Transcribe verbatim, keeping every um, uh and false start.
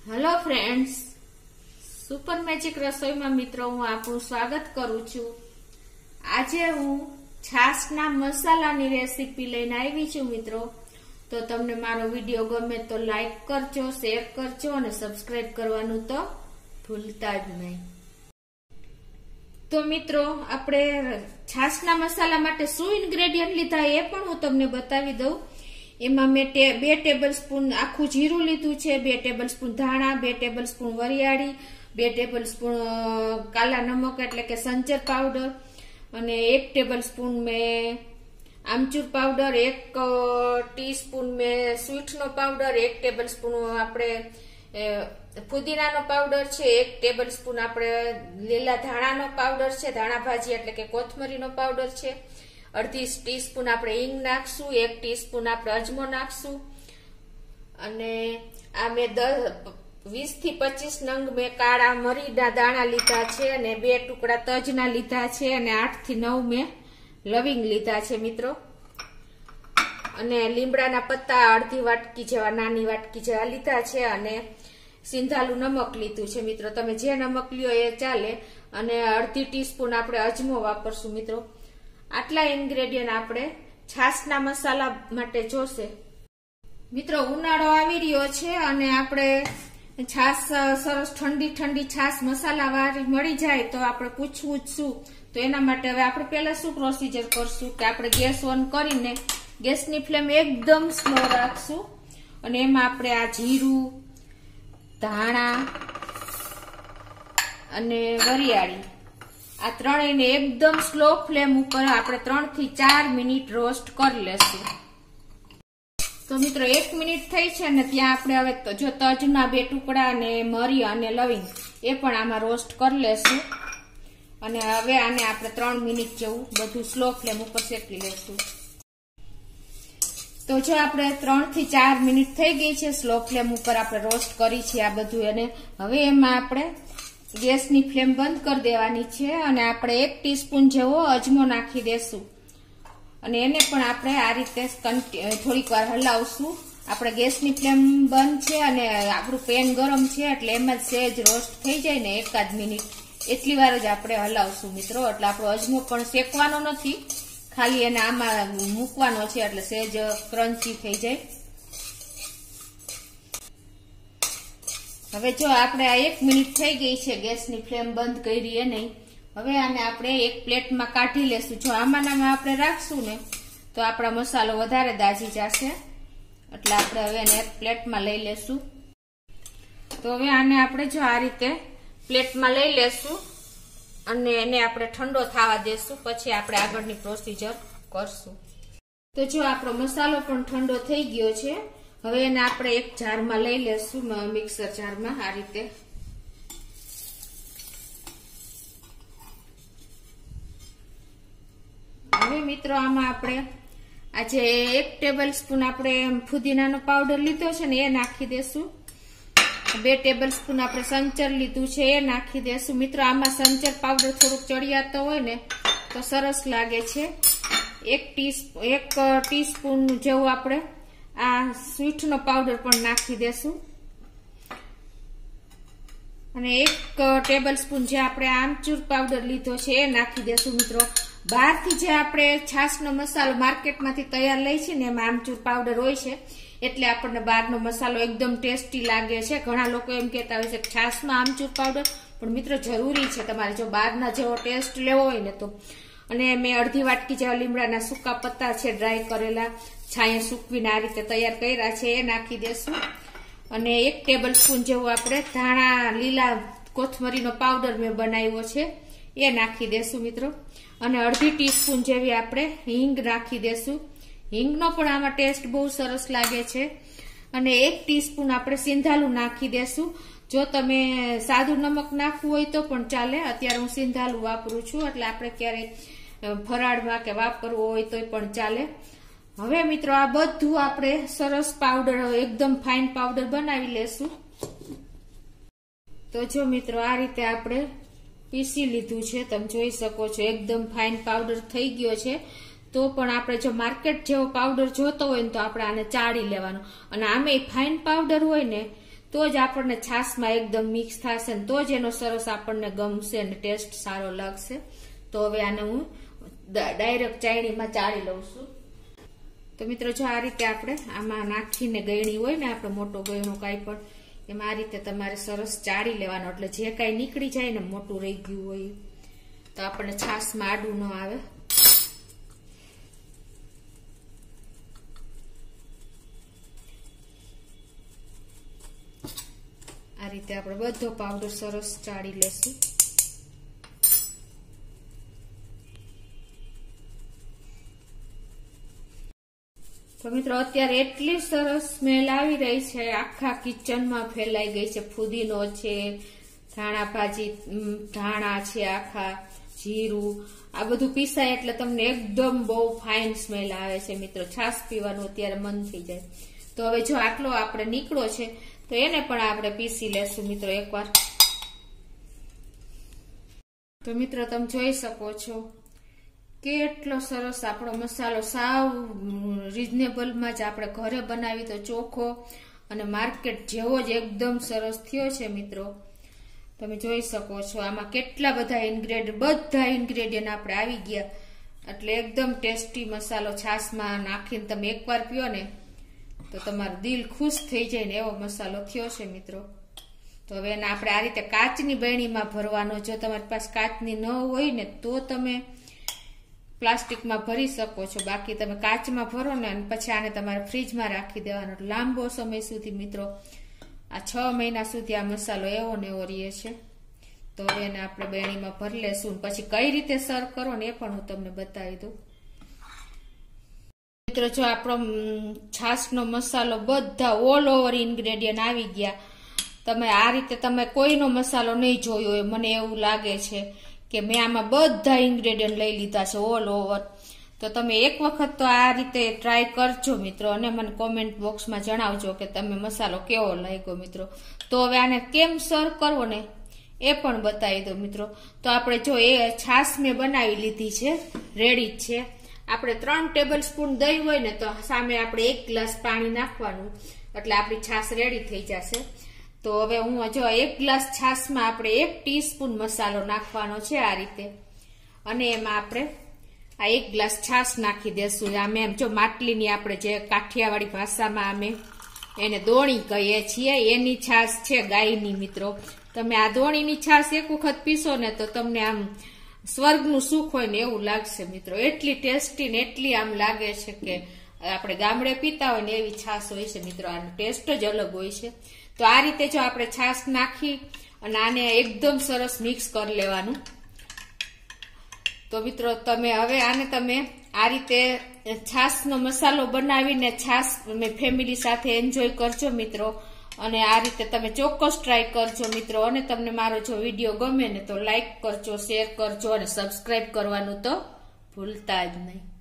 Hello friends, super magic રસોઈમાં મિત્રો હું આપનું સ્વાગત કરું છું। આજે હું છાશના મસાલાની રેસીપી લઈને આવી છું મિત્રો। તો તમને મારો વિડીયો ગમે તો લાઈક કરજો, શેર કરજો અને સબસ્ક્રાઇબ કરવાનું તો ભૂલતા જ નહીં। તો મિત્રો આપણે છાશના મસાલા માટે શું ઇન્ગ્રેડિયન્ટ લીધા એ પણ હું તમને બતાવી દઉં। એમાં મેં બે ટેબલ સ્પૂન આખું જીરું લીધું છે, બે ટેબલ સ્પૂન ધાણા, બે ટેબલ સ્પૂન વરિયાળી, બે ટેબલ સ્પૂન કાલા નમક એટલે કે સંચર પાવડર અને એક ટેબલ સ્પૂન મેં આમચૂર પાવડર, એક ટીસ્પૂન મેં સ્વીટનો પાવડર, એક ટેબલ સ્પૂન આપણે ફુદીનાનો પાવડર છે, એક ટેબલ સ્પૂન આપણે લીલા ધાણાનો પાવડર છે, ધાણા ભાજી એટલે કે કોથમરીનો પાવડર છે, અડધી ટીસ્પૂન આપણે હિંગ નાખશું, એક ટીસ્પૂન આપણે અજમો નાખશું અને આ મેં દસ વીસ થી પચીસ નંગ મેં કાળા મરીના દાણા લીધા છે અને બે ટુકડા તજના લીધા છે અને આઠ થી નવ મેં લવિંગ લીધા છે મિત્રો। અને લીમડાના પત્તા અડધી વાટકી જેવા નાની વાટકી જેવા લીધા છે અને સિંધાલું નમક લીધું છે મિત્રો। તમે જે નમક લ્યો એ ચાલે અને અડધી ટીસ્પૂન આપણે અજમો વાપરશું મિત્રો। આટલા ઇન્ગ્રેડિયન્ટ આપણે છાશના મસાલા માટે જોશે મિત્રો। ઉનાળો આવી રહ્યો છે અને આપણે છાશ સરસ ઠંડી ઠંડી છાશ મસાલા વાળી મળી જાય તો આપણે પૂછવું જ શું। તો એના માટે હવે આપણે પહેલા શું પ્રોસીજર કરશું કે આપણે ગેસ ઓન કરીને ગેસની ફ્લેમ એકદમ સ્લો રાખશું અને એમાં આપણે આ જીરું, ધાણા અને વરિયાળી આ ત્રણેયને એકદમ સ્લો ફ્લેમ ઉપર આપણે ત્રણ થી ચાર મિનિટ રોસ્ટ કરી લેશું। તો મિત્રો એક મિનિટ થઈ છે ને ત્યાં આપણે હવે જો તજના બે ટુકડા અને મરી અને લવિંગ એ પણ આમાં રોસ્ટ કરી લેશું અને હવે આને આપણે ત્રણ મિનિટ જેવું બધું સ્લો ફ્લેમ ઉપર શેકી લેશું। તો જો આપણે ત્રણ થી ચાર મિનિટ થઈ ગઈ છે સ્લો ફ્લેમ ઉપર આપણે રોસ્ટ કરી છે આ બધું અને હવે એમાં આપણે ગેસની ફ્લેમ બંધ કરી દેવાની છે અને આપણે એક ટીસ્પૂન જેવો અજમો નાખી દેશું અને એને પણ આપણે આ રીતે થોડીક વાર હલાવશું। આપણે ગેસની ફ્લેમ બંધ છે અને આપણું પેન ગરમ છે એટલે એમાં જ સહેજ રોસ્ટ થઈ જાય ને એકાદ મિનિટ એટલી વાર જ આપણે હલાવશું મિત્રો। એટલે આપણો અજમો પણ શેકવાનો નથી, ખાલી એને આમાં મૂકવાનો છે એટલે સહેજ ક્રન્ચી થઈ જાય। હવે જો આપણે આ એક મિનિટ થઈ ગઈ છે ગેસની ફ્લેમ બંધ કરી એ નહીં। હવે આને આપણે એક પ્લેટમાં કાઢી લેશું। જો આમાં આપણે રાખશું ને તો આપણા મસાલો વધારે દાજી જશે એટલે આપણે હવે એને એક પ્લેટમાં લઈ લેશું। તો હવે આને આપણે જો આ રીતે પ્લેટમાં લઈ લેશું અને એને આપણે ઠંડો થવા દેશું, પછી આપણે આગળની પ્રોસીજર કરશું। તો જો આપણો મસાલો પણ ઠંડો થઈ ગયો છે। હવે એને આપણે એક જારમાં લઈ લેશું, મિક્સર જારમાં આ રીતે। હવે મિત્રો આમાં આપણે આજે એક ટેબલ સ્પૂન આપણે ફુદીનાનો પાવડર લીધો છે ને એ નાખી દેશું, બે ટેબલ સ્પૂન આપણે સંચર લીધું છે એ નાખી દેશું મિત્રો। આમાં સંચર પાવડર થોડુંક ચડિયાતો હોય ને તો સરસ લાગે છે। એક ટી એક ટીસ્પૂન જેવું આપણે આ સ્વીટનો પાવડર પણ નાખી દેશું અને એક ટેબલ સ્પૂન જે આપણે આમચૂર પાવડર લીધો છે એ નાખી દેશું મિત્રો। બહારથી જે આપણે છાશનો મસાલો માર્કેટમાંથી તૈયાર લઈ છે ને એમાં આમચૂર પાવડર હોય છે એટલે આપણને બહારનો મસાલો એકદમ ટેસ્ટી લાગે છે। ઘણા લોકો એમ કહેતા હોય છે કે છાશમાં આમચૂર પાવડર, પણ મિત્રો જરૂરી છે તમારે જો બહારના જેવો ટેસ્ટ લેવો હોય ને તો। અને મેં અડધી વાટકી જેવા લીમડાના સૂકા પત્તા છે ડ્રાય કરેલા છાંયે સૂકવીને આ રીતે તૈયાર કર્યા છે એ નાખી દેશું અને એક ટેબલ સ્પૂન જેવું આપણે ધાણા લીલા કોથમરીનો પાવડર મેં બનાવ્યો છે એ નાખી દેશું મિત્રો અને અડધી ટીસ્પૂન જેવી આપણે હિંગ નાખી દેશું। હિંગનો પણ આમાં ટેસ્ટ બહુ સરસ લાગે છે અને એક ટીસ્પૂન આપણે સિંધાલું નાખી દેશું। જો તમે સાદું નમક નાખવું હોય તો પણ ચાલે, અત્યારે હું સિંધાલું વાપરું છું એટલે આપણે ક્યારેય ફરાળમાં કે વાપરવું હોય તો પણ ચાલે। હવે મિત્રો આ બધું આપણે સરસ પાવડર એકદમ ફાઇન પાવડર બનાવી લેશું। તો જો મિત્રો આ રીતે આપણે પીસી લીધું છે, તમે જોઈ શકો છો એકદમ ફાઇન પાવડર થઈ ગયો છે। તો પણ આપણે જો માર્કેટ જેવો પાવડર જોતો હોય ને તો આપણે આને ચાળી લેવાનો અને આમે ફાઇન પાવડર હોય ને તો જ આપણને છાશમાં એકદમ મિક્સ થશે ને તો જ એનો સરસ આપણને ગમશે અને ટેસ્ટ સારો લાગશે. તો હવે આને હું ડાયરેક્ટ ચાયણીમાં ચાળી લઉં છું. તો મિત્રો જો આ રીતે આપણે આમાં નાખીને ગયણી હોય ને આપણે મોટો ગયણો કાંઈ પણ એમાં આ રીતે તમારે સરસ ચાળી લેવાનો, એટલે જે કાંઈ નીકળી જાય ને મોટું રહી ગયું હોય તો આપણને છાશમાં આડું ન આવે. આ રીતે આપણે બધો પાવડર સરસ ચાળી લેશું. તો મિત્રો અત્યારે એટલી સરસ સ્મેલ આવી રહી છે, આખા કિચનમાં ફેલાઈ ગઈ છે. ફુદીનો છે, ધાણા ભાજી, ધાણા છે, આખા જીરું, આ બધું પીસાય એટલે તમને એકદમ બહુ ફાઇન સ્મેલ આવે છે. મિત્રો છાશ પીવાનું અત્યારે મન થઈ જાય. તો હવે જો આટલો આપણે નીકળો છે તો એને પણ આપણે પીસી લેશું મિત્રો એકવાર. તો મિત્રો તમે જોઈ શકો છો કેટલો સરસ આપણો મસાલો સાવ રીઝનેબલમાં જ આપણે ઘરે બનાવી તો ચોખ્ખો અને માર્કેટ જેવો જ એકદમ સરસ થયો છે. મિત્રો તમે જોઈ શકો છો આમાં કેટલા બધા ઇન્ગ્રેડિયન્ટ બધા ઇન્ગ્રેડિયન્ટ આપણે આવી ગયા, એટલે એકદમ ટેસ્ટી મસાલો છાશમાં નાખીને તમે એકવાર પીઓ ને તો તમારું દિલ ખુશ થઈ જાય ને એવો મસાલો થયો છે. મિત્રો તો હવે એને આપણે આ રીતે કાચની બરણીમાં ભરવાનો. જો તમારી પાસે કાચની ન હોય ને તો તમે પ્લાસ્ટિકમાં ભરી શકો છો, બાકી તમે કાચમાં ભરો ને અને પછી આને તમારે ફ્રીજમાં રાખી દેવાનો લાંબો સમય સુધી. મિત્રો આ છ મહિના સુધી આ મસાલો એવો ને એવો રહે છે. તો હવે એને આપણે બરણીમાં ભરી લેશું, પછી કઈ રીતે સર્વ કરો ને એ પણ હું તમને બતાવી દઉં. મિત્રો જો આપણો છાશનો મસાલો બધા ઓલ ઓવર ઇન્ગ્રેડિયન્ટ આવી ગયા. તમે આ રીતે તમે કોઈનો મસાલો નહીં જોયો હોય, મને એવું લાગે છે કે મેં આમાં બધા ઇન્ગ્રેડિયન્ટ લઈ લીધા છે ઓલ ઓવર. તો તમે એક વખત તો આ રીતે ટ્રાય કરજો મિત્રો, અને મને કોમેન્ટ બોક્સમાં જણાવજો કે તમે મસાલો કેવો લાગ્યો મિત્રો. તો હવે આને કેમ સર્વ કરવો ને એ પણ બતાવી દો મિત્રો. તો આપણે જો એ છાશ મેં બનાવી લીધી છે, રેડી જ છે. આપણે ત્રણ ટેબલ સ્પૂન દહીં હોય ને તો સામે આપણે એક ગ્લાસ પાણી નાખવાનું, એટલે આપણી છાશ રેડી થઈ જશે. તો હવે હું જો એક ગ્લાસ છાશમાં આપણે એક ટીસ્પૂન મસાલો નાખવાનો છે આ રીતે, અને એમાં આપણે આ એક ગ્લાસ છાશ નાખી દેશું. આમે એમ જો માટલીની આપણે જે કાઠિયાવાડી ભાષામાં અમે એને દોણી કહીએ છીએ એની છાશ છે ગાયની. મિત્રો તમે આ દોણીની છાશ એક વખત પીશો ને તો તમને આમ સ્વર્ગનું સુખ હોય ને એવું લાગશે મિત્રો. એટલી ટેસ્ટી ને એટલી આમ લાગે છે કે આપણે ગામડે પીતા હોય ને એવી છાશ હોય છે મિત્રો. આનો ટેસ્ટ જ અલગ હોય છે. તો આ રીતે જો આપણે છાશ નાખી અને આને એકદમ સરસ મિક્સ કરી લેવાનું. તો મિત્રો તમે હવે આને તમે આ રીતે છાશનો મસાલો બનાવીને છાશ ફેમિલી સાથે એન્જોય કરજો મિત્રો. અને આ રીતે તમે ચોક્કસ ટ્રાય કરજો મિત્રો. અને તમને મારો જો વિડીયો ગમે ને તો લાઈક કરજો, શેર કરજો અને સબસ્ક્રાઈબ કરવાનું તો ભૂલતા જ નહીં.